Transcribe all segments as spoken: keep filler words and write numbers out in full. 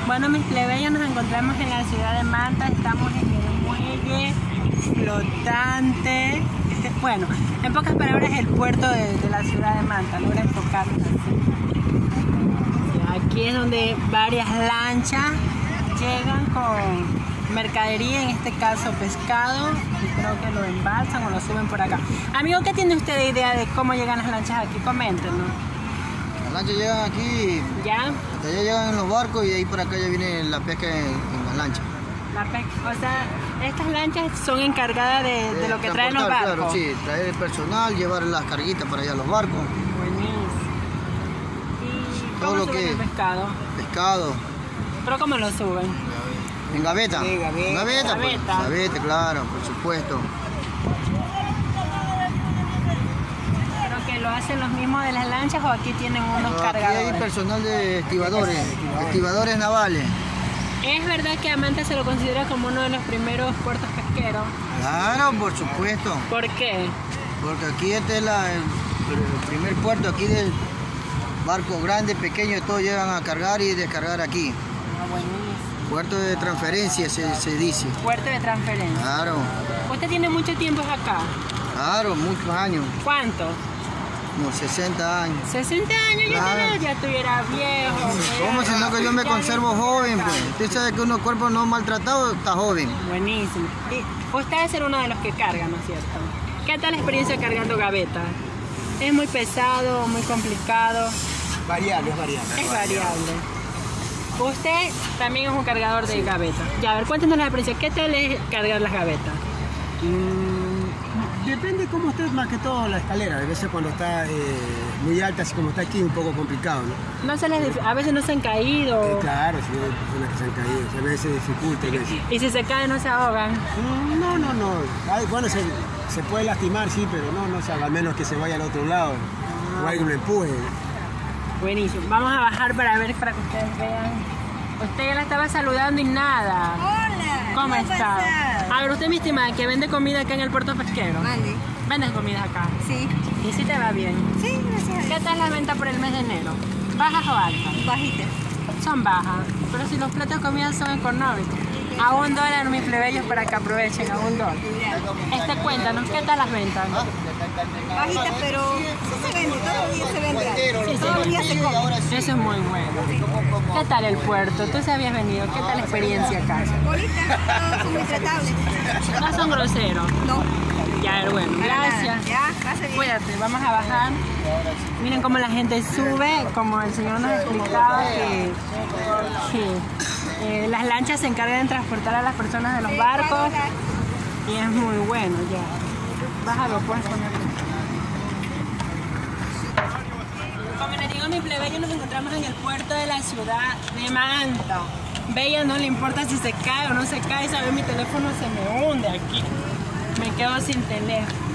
Bueno, mis plebeyos, nos encontramos en la ciudad de Manta, estamos en el muelle flotante. Bueno, en pocas palabras, el puerto de, de la ciudad de Manta, logra enfocarnos así. Aquí es donde varias lanchas llegan con mercadería, en este caso pescado, y creo que lo embalsan o lo suben por acá. Amigo, ¿qué tiene usted de idea de cómo llegan las lanchas aquí? Coméntenos. Las lanchas llegan aquí, ¿Ya? hasta allá llegan en los barcos y de ahí por acá ya viene la pesca en, en las lanchas. La pesca, o sea, estas lanchas son encargadas de, de lo que traen los barcos. Claro, sí, traer el personal, llevar las carguitas para allá a los barcos. Buenísimo. ¿Y todo cómo lo suben que el pescado? Pescado. ¿Pero cómo lo suben? En gaveta. Sí, gaveta. En gaveta, pues. Gaveta. Gaveta, claro, por supuesto. ¿Pero que lo hacen los mismos de las lanchas o aquí tienen unos Pero cargadores? aquí hay personal de estibadores, estibadores navales. ¿Es verdad que Manta se lo considera como uno de los primeros puertos pesqueros? Claro, por supuesto. ¿Por qué? Porque aquí este es la, el, el primer puerto aquí del barco grande, pequeño, todos llegan a cargar y descargar aquí. Ah, buenísimo. Puerto de transferencia se, se dice. Puerto de transferencia. Claro, ¿Usted tiene mucho tiempo acá? claro, muchos años, ¿Cuánto? como sesenta años. sesenta años, ya, Claro. te veo, ya estuviera viejo. ¿Cómo si no que yo me Ya conservo viejo. joven? Pues? Usted sabe que uno cuerpo no maltratado está joven. Buenísimo. Y usted debe ser uno de los que carga, ¿no es cierto? ¿Qué tal la experiencia cargando gaveta? ¿Es muy pesado, muy complicado? Variable, es variable. Es variable. Usted también es un cargador de gaveta. Ya, a ver, cuéntenos la experiencia. ¿Qué tal es cargar las gavetas? Mm, depende cómo esté más que todo la escalera. A veces cuando está eh, muy alta, así como está aquí, un poco complicado, ¿no? No se les dif- a veces no se han caído. Eh, claro, sí, hay personas que se han caído. A veces se dificulta. a veces. Y si se caen no se ahogan. Mm, no, no, no. Ay, bueno, se, se puede lastimar, sí, pero no, no se haga, al menos que se vaya al otro lado. O alguien lo empuje. Buenísimo. Vamos a bajar para ver, para que ustedes vean. Usted ya la estaba saludando y nada. Hola, ¿Cómo está? A ver, usted, mi estimada, que vende comida acá en el puerto pesquero. Vale, ¿Vendes comida acá? sí, ¿Y si te va bien? sí, gracias. ¿Qué tal la venta por el mes de enero? ¿Bajas o altas? Bajita. Son bajas, pero si los platos de comida son económicos. A un dólar, mis plebeyos, para que aprovechen, a un dólar. Este, cuéntanos, ¿qué tal las ventas? Bajita, pero sí se vende, todos los días se vende algo. Sí, Todos los días se come. Eso es muy bueno. ¿Qué tal el puerto? ¿Tú se habías venido? ¿Qué tal la experiencia acá? Bonita, todos son muy tratables. No son groseros. No, Ya, bueno, para nada. gracias. Ya, pase bien. Cuídate, vamos a bajar. Miren cómo la gente sube, como el señor nos explicaba que, que eh, las lanchas se encargan de transportar a las personas de los barcos y es muy bueno ya. Bájalo pues. Como les digo, mi plebeyo, nos encontramos en el puerto de la ciudad de Manta. Bella no le importa si se cae o no se cae, sabe, mi teléfono se me hunde aquí. Me quedo sin teléfono.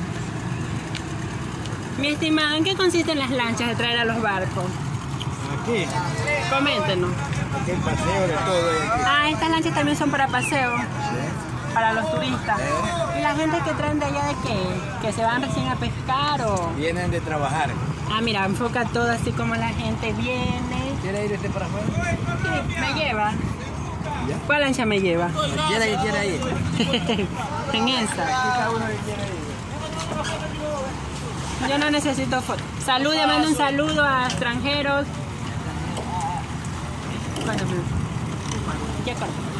Mi estimado, ¿en qué consisten las lanchas de traer a los barcos? Aquí, Coméntenos. aquí el paseo de todo. eh, aquí. Ah, estas lanchas también son para paseo, para los turistas. ¿Y la gente que traen de allá de qué? ¿Que se van recién a pescar o...? Vienen de trabajar. Ah, mira, enfoca todo así como la gente viene. ¿Quiere ir este para afuera? Sí, me lleva. ¿Cuál lancha me lleva? ¿Quiere ir? ¿Quiere ir? En esa. Cada uno que quiere ir. Yo no necesito fotos. Salude, mando un saludo a extranjeros. Bueno, ya corto.